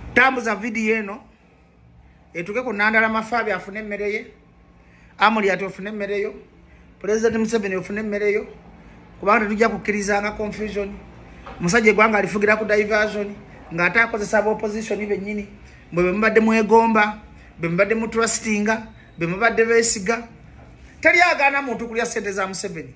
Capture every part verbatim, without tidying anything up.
Tambuza video eno etuke ku Nandala Mafabi afune emmere ye, Amuli ati ofune emmere yo, President Museveni ofune emmere yo, kubanga tujja kukkirizanga confusion. Musajja gwanga alifugira ku diversion nga atakozesa aba opposition bennyini bwe mbadde mwegomba, bwe mbadde mu trustinga, bwe mbadde beesiga. Tali agana muntu kulya sente za Museveni.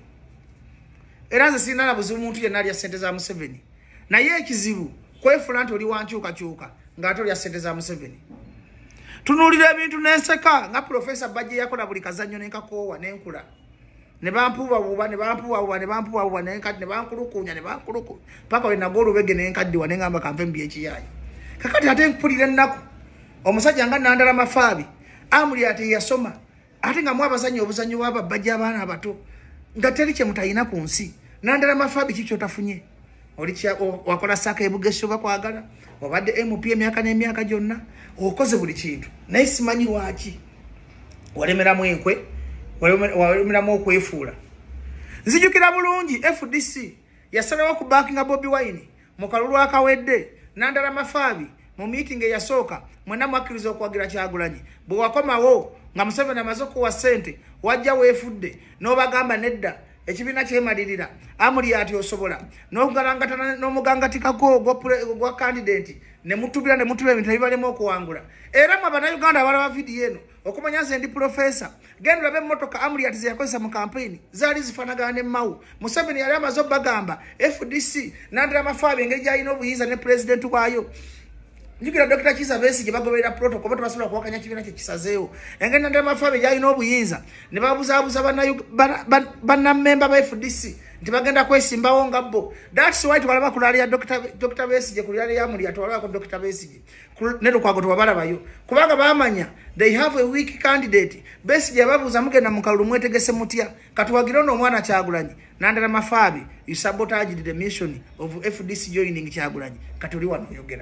Era nze sina na buzibu muntu yenna alya sente za Museveni. Naye ekizibu kwefula nti oli wankyuka kyuka ng'ate olya sente za Museveni. Tunuulira ebintu n'enseka nga Professor Bajje yakola buli kazannyo n'enkakoowa n'enkula. Ne bampuuba buuba ne bampuuba buuba ne bampuuba buuba n'enkaddi ne bankulukuunya ne bankulukuunya paka we nagwa olubege n'enkaddiwa ne ngamba kampe mbi ekiyaayi. Kakati ate mpulira ennaku omusajja nga Nandala Mafabi Amuli ate yasoma ate nga mwabazannya obuzannyo bw'aba Bajje abaana abato nga teri kye mutayina ku nsi. Nandala Mafabi kikyo tafunye. Oli wakola saka ebugeso bakwagala obadde M P emyaka n'emyaka gyonna okoze buli kintu naye simanyi lwaki walemeramu enkwe walemeramu okwefuula. Nzijukira bulungi F D C yasalawo ku backing Bobi Wine mu kalulu akawedde. Nandala Mafabi mu meeting eyasooka mwena mwakkiriza okwagira Kyagulanyi bwe wakomawo nga Museveni amaze okuwa ssente wajja weefudde n'obagamba nedda ekibiina kyemalirira Amuli ati osobola n'okugalangatana n'omugangatikako gwa candidate ne mutubira ne mutubira ebintu ebibalemu okuwangula. Era mu Bannayuganda abalaba vidiyo eno okumanya nze ndi professor genda olabe emmotoka Amuli ati ze yakozesa mu campaign zaali zifaanagana ne Mao. Museveni yali amaze obbagamba F D C Nandala Mafabi engeri gy'alina obuyinza ne president waayo. Njukira Doctor Kiza Besigye bagoberera protocol bato basobola kuwakanya kibiina kye kisazeewo. Engeri Nandala Mafabi gy'alina obuyinza ne babuzaabuza bannamemba ba F D C nti bagenda kwesimbawo nga bo. That's why tubalaba kulaalira Doctor Besigye kulaalira ya Amuli atwalako Doctor Besigye ne Lukwago tubalabayo kubanga bamanya they have a weak candidate. Besigye yababuuza mugenda mu kalulu mwetegese mutya katuwagira ono omwana Kyagulanyi. Nandala Mafabi you sabotaged the mission of F D C joining Kyagulanyi kati oli wano oyogera.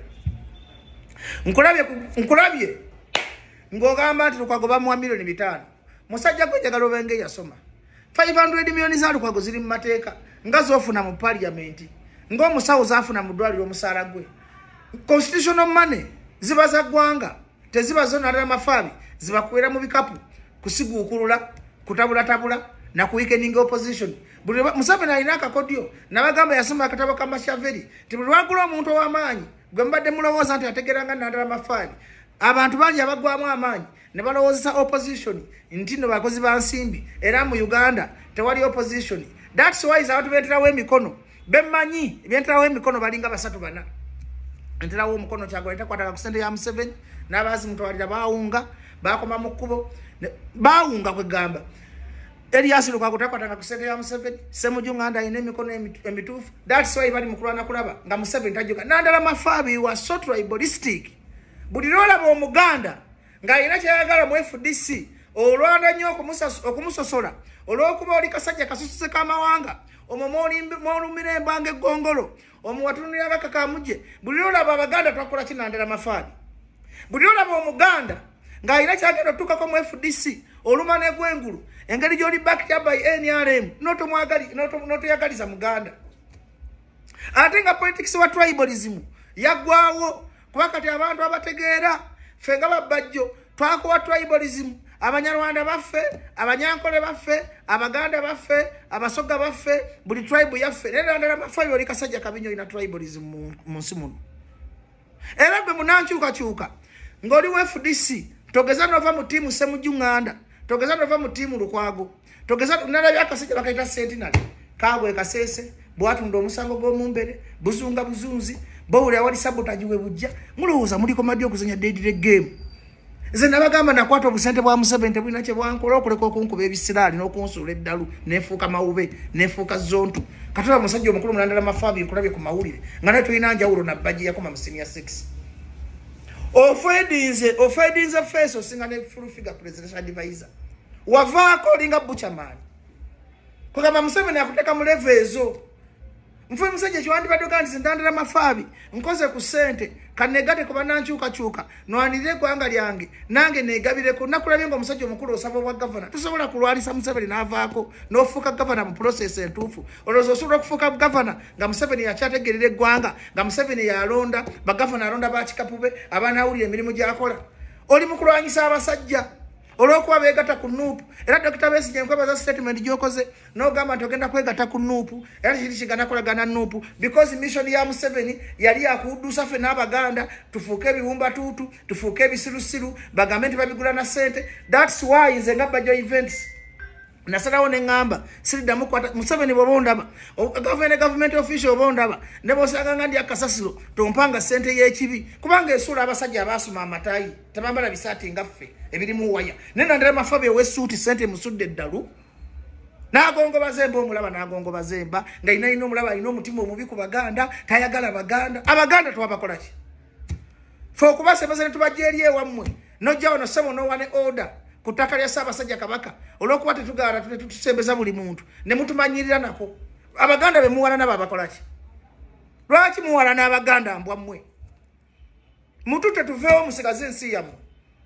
Nkulabye nkulabye ngogamba nti Lukwago bamuwa milioni bitano. Musajja gwe njagala obenge yasoma five hundred million za Lukwago ziri mu mateeka nga zofuna mu parliament ng'omusawo zaafuna mu ddwaliro omusaala gwe. Constitutional money ziba za ggwanga teziba zo Nandala Mafabi zibakwera mu bikapu kusiguukulula kutabula tabula na ku weekending opposition. Buli Museveni alina akakodyo nabagamba yasoma akatabo ka Machiavelli ti buli lwagula omuntu ow'amaanyi gwe mbadde mulowooza nti ategeranga Nandala Mafabi abantu bangi abagwamu amaanyi ne balowoozesa opposition nti no bakozi ba nsimbi era mu Uganda tewali opposition. That's why abantu beeterawo emikono bemmanyi beeterawo emikono balinga basatu bana enterawo omukono Kyagulanyi takwataka ku ssente ya Museveni n'abaazi mutwalira baawunga baakoma mu kkubo baawunga kwegamba. Elias Lukwago takwataka ku ssente ya Museveni Ssemujju Nganda alina emikono emituufu. That's why bali mu kulwana kulaba nga Museveni tajjuka. Nandala Mafabi was so tribalistic. Buli lwolaba Omuganda ng'alina kyayagala mu F D C olwanda nnyo okumusosola olw'okuba oli kasajja kasosose k'amawanga omwo mwolumira embanga eggongolo omwo watunulira bakakamuje. Buli lwolaba Abaganda twakola ki Nandala Mafabi. Buli lwolaba Omuganda ng'alina kyagenda otuukako mu F D C oluma n'egwengulu engeri gy'oli backed by N R M n'otoyagaliza Muganda. Ate nga politics wa tribalism yaggwawo kuba kati abantu abategeera ffe nga babbajjo twakowa tribalism. Abanyarwanda baffe, Abanyankole baffe, Abaganda baffe, Abasoga baffe, buli tribe yaffe. Naye Nandala Mafabi oli kasajja kabinyo ina tribalism mu nsi muno. Era gwe munankyukakyuka ng'oli wa F D C togeza nova mu tiimu Ssemujju Nganda, togeza nova mu tiimu Lukwago, togeza nalabye akasajja bakayita Sentinel Kaabwe Kasese bwatunda omusango gw'omumbere buzunga buzunzi bawuli awali sabotage we bujja mulowooza muliko maddi okuzanya dead game. Nze nabagamba nakwata obusente bwa Museveni tebulina kye bwankola okuleka okunkuba ebisiraali n'okunsuula eddalu neefuuka mawube neefuuka zontu. Katola musajja omukulu mu Nandala Mafabi nkulabye ku mawulire nga naye tulina njawulo na Bajje yakoma mu senior six. Ofedinze ofedinze face osinga ne full figure presidential advisor wavaako olinga Buchaman kugamba Museveni akuteka mu level ezo Mfwe musajja kiwandi badoga nti ndandira mafabi nkoze ku sente kanegate kuba nanchuka chuka no anire gwanga lyange nange negabire ko nakulabye ngo musajja omukulu osaba wa governor tusobola kulwalisa Museveni navaako nofuka governor mu process entufu olozo sobola kufuka governor nga Museveni yakyategerere gwanga nga Museveni yalonda ba governor alonda ba chikapube abana uli emirimu gyakola oli mukulwanyisa abasajja olwokuba begata ku nuupu era Doctor Besigye nkwebaza statement gyokoze no gamba togenda kwegata ku nuupu era kiri kigana kolagana nuupu because mission ya Museveni yali akudusa fe n'abaganda tufuke ebiwumba tutu tufuke ebisirusiru bagamenti babigula na sente. That's why nze nga bajo events nasalawo ne ngamba sirida mukwata Museveni bobondaba government government official bondaba ne bosanga ngandi akasasiro tompanga sente y'ekibi kubanga esula abasajja abasuma amatayi tabambala bisati ngaffe ebirimu waya nenda ndere mafabe wesuti sente musudde ddalu nagongo bazemba omulaba nagongo bazemba nga ina ino omulaba ino omutima omubi ku baganda tayagala baganda abaganda twabakola ki fo kubase bazene tubajeriye wamwe nojja ono sebo no one order kutaka lya Ssaabasajja Kabaka olwokuba tetugala tutusembeza buli muntu ne mutumanyirira nako abaganda be muwala nabo abakola ki lwaki muwala n'abaganda mbwa mmwe mutu tetuveewo musigaze ensi yammwe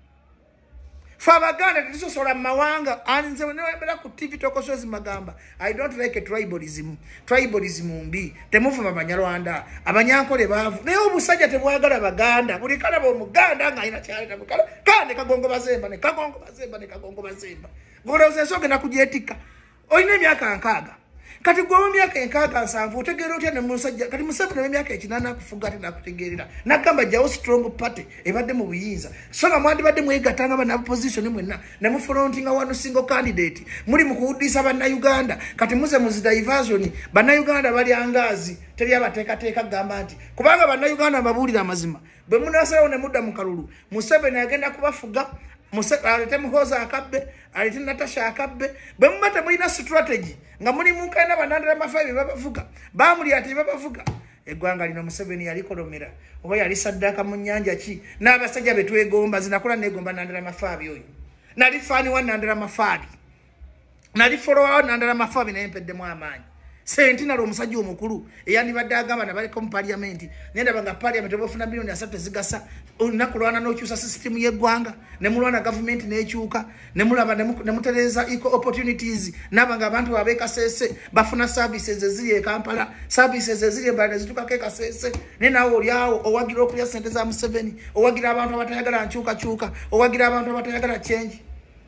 fa abaganda tetusosola mu mawanga anze newebera ku T V tokosozi magamba I don't like a tribalism tribalism mbi temuvuma Banyarwanda abanyankole baavu naye obusajja tebwagala abaganda buli kala bo muganda nga ina kyali tabukala kane kagongo bazemba ne kagongo bazemba ne kagongo bazemba ngoloze soge na kujetika oyine emyaka nkaaga kati gwo myaka nkaaga nsanvu otegeera otya ne musajja kati Museveni emyaka ekinana kufuga ate nakutegeerera nakamba jawo strong party ebadde mu buyinza so nga mwandi badde mwegatanga bana position mwenna ne mu frontinga wano single candidate muri mu kuudisa bana Uganda kati muze mu diversion bana Uganda bali angazi teri abateeka teeka gamba nti kubanga bana Uganda babulira amazima bwe munasalawo ne mudda mu kalulu Museveni agenda kubafuga Museveni alete muhoza akabbe alete Natasha akabbe bwe mumate mulina strategy nga muli munkana banandira mafabi babavuga bamuli ati babavuga eggwanga lino Museveni yali kolomera oba yali saddaka mu nnyanja ki n'abasajja betwegomba zinakola negomba nandira mafabi oyo nali fani wa nandira mafabi nali follower nandira mafabi naye mpeddemu amaanyi sentina lo musajja omukulu eyani baddaga bana bali mu parliament nenda banga parliament obofuna bilioni asatu zigasa nakulwana n'okyusa system y'eggwanga ne mulwana government n'ekyuka ne mulaba ne mutereza equal opportunities nabanga abantu babeka sese bafuna services eziri e Kampala services eziri bale zituka ke kasese ne nawo olyawo owagira okulya sente za Museveni owagira abantu abatayagala nkyuka kyuka owagira abantu abatayagala change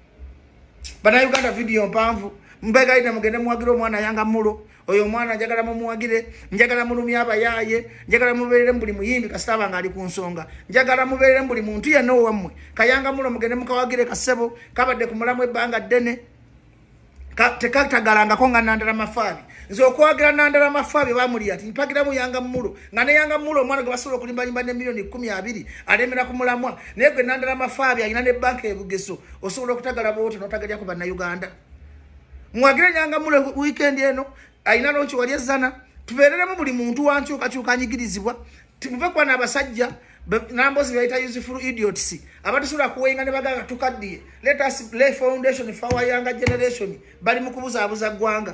bana Uganda video mpanvu mbega ina mugende muwagira omwana yanga mulo oyo mwana njagala mumuwagire njagala mulumi abayaye njagala muberere mbuli muyimbi kasitaba nga ali ku nsonga njagala muberere mbuli muntu yenna owamwe kayanga mulo mugende mukawagire kasebo kabadde ku mulamu ebbanga ddene tekatagalangako nga nandala mafabi nze okwagira nandala mafabi bamuli ati mpagira mu yanga mulo nga ne yanga mulo omwana gwe basobola okulimbalimba ne milioni kumi abiri alemera ku mulamwa naye gwe nandala mafabi alina ne banka ebugeso osobola okutagala bwoti n'otagalya ku bannayuganda mwagire nyanga mulo weekend eno aina lonchi wali ezana tubereremu buli muntu wanchuka chuka nyigirizibwa timuve kwa nabasajja nambozi baita useful idiots abatusula kuwenga ne bagaga tukaddiye let us lay foundation for our younger generation bali mukubuza abuza gwanga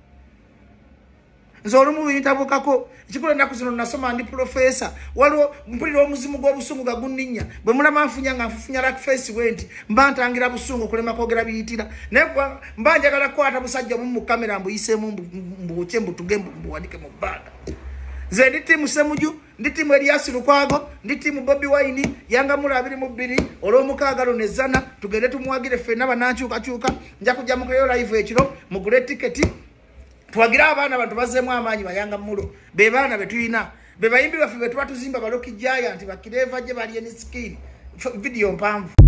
nzolo mu bitabukako chikulo nakuzino nasoma ndi professor waliwo mpulira omuzimu gw'obusungu gagunninya bwe mulama nfunya nga nfunya rak face wenti mbantangira busungu kulema kogera biyitira nekwa mbanjagala kwata busajja mu kamera mbuyise mu mbuche mbutugembu mbuwadike mu banda nze ndi timu Semuju ndi timu Elias Lukwago ndi timu Bobby Wine yanga mula abiri mu bbiri olw'omukaaga nezana tugende tumuwagire ffe n'abanankyuka kyuka nja kujja mu kayo live ekiro mugule tiketi twagira abana abantu bazemu amaanyi bayanga mulo be bana betuyina be bayimbi bafe betwa tuzimba baloki giant bakireva je bali eni skin video mpanvu.